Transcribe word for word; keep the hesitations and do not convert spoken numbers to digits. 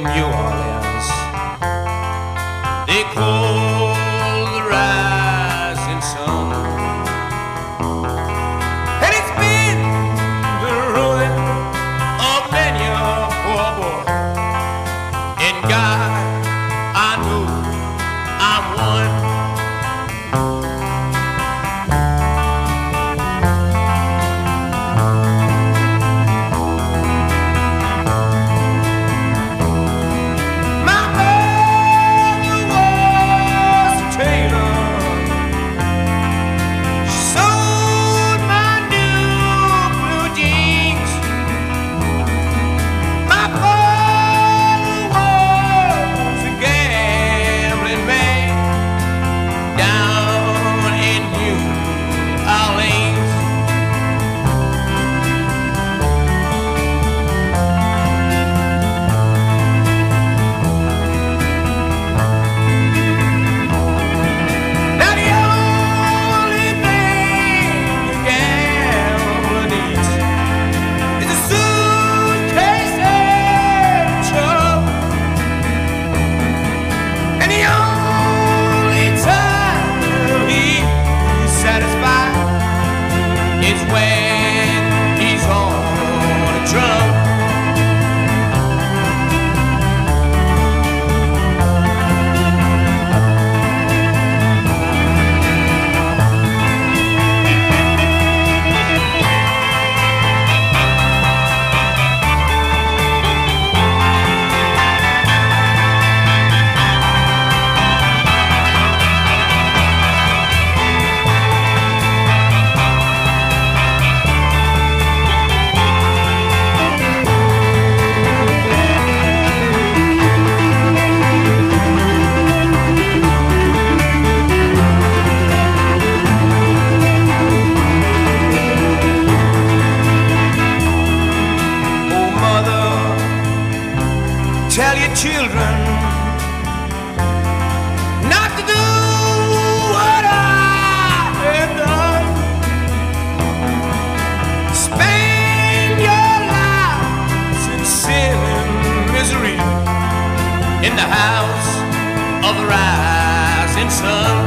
New Orleans. They call the rising sun, and it's been the ruin of many a poor boy. And God, I know I'm one. Tell your children not to do what I have done. Spend your lives in sin and misery in the house of the rising sun.